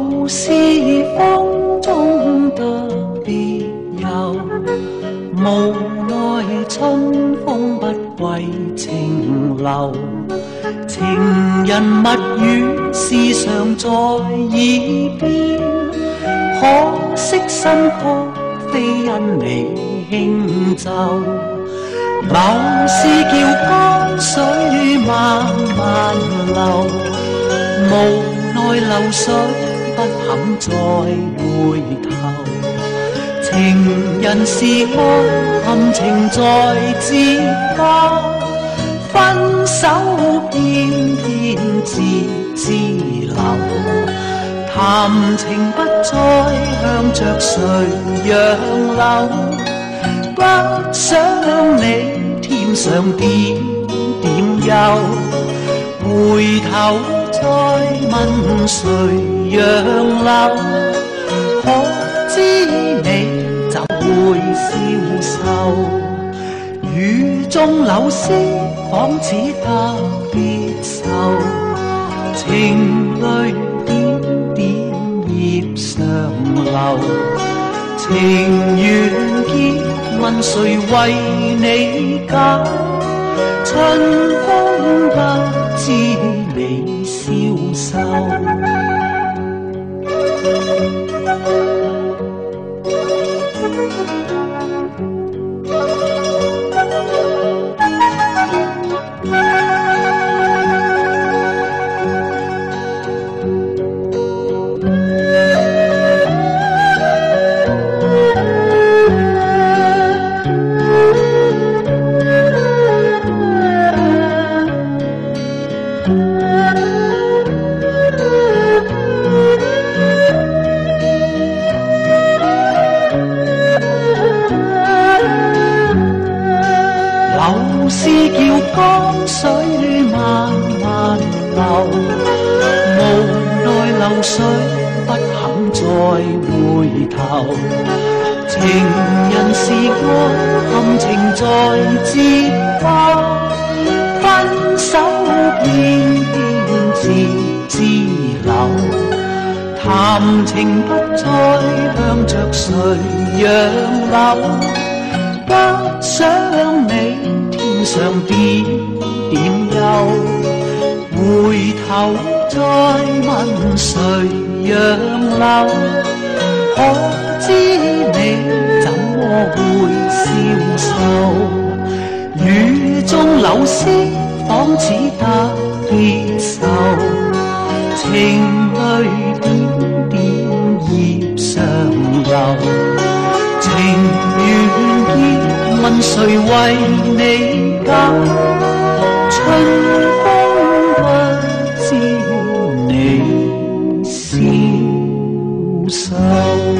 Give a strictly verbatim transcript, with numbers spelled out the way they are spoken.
旧是风中的別有，無奈春風不歸情留。情人蜜語時常在耳邊，可惜新曲非因你輕奏。某是叫江水慢慢流，無奈流水不肯再回頭。情人是愛，含情在自家，分手偏偏自自留。談情不再向着誰讓流，不想你添上點點憂。回頭再問誰讓流，可知你就會消瘦。雨中柳絲仿似特別愁，情淚點點葉上流。情緣結問誰為你解，春風不知你消瘦。流是叫江水慢慢流，無奈流水不肯再回頭。情人是愛，含情在自家，分手偏偏自自留。談情不再向着誰讓流，不想你添上點點憂。回頭再問誰讓流，可知你怎麼會消瘦。雨中柳絲仿似特別愁，情淚點點葉上流。情緣結問誰為你解，春風不知你消瘦。